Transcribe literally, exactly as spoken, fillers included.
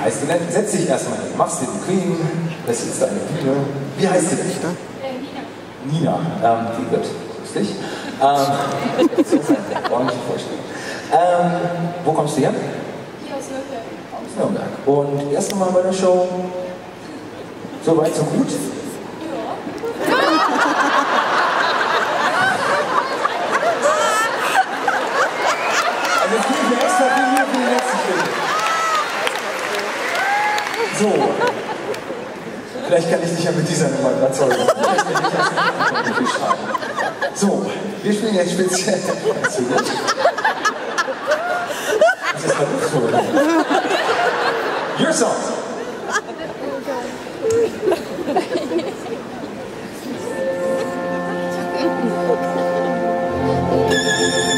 heißt du denn? Setz dich erstmal hin, machst dir bequem, das ist deine Bühne. Wie heißt du denn? Äh, Nina. Nina, ähm, wie wird? Lustig. Ähm, ordentliche Vorstellung. Ähm, wo kommst du her? Hier aus Nürnberg. Aus Nürnberg. Und erst Mal bei der Show? So weit, so gut? Ja. Also jetzt bin ich mir extra viel für den letzten Film. So. Vielleicht kann ich dich ja mit dieser Nummer überzeugen. So, wir spielen jetzt speziell. Das ist halt so. Your song. Okay.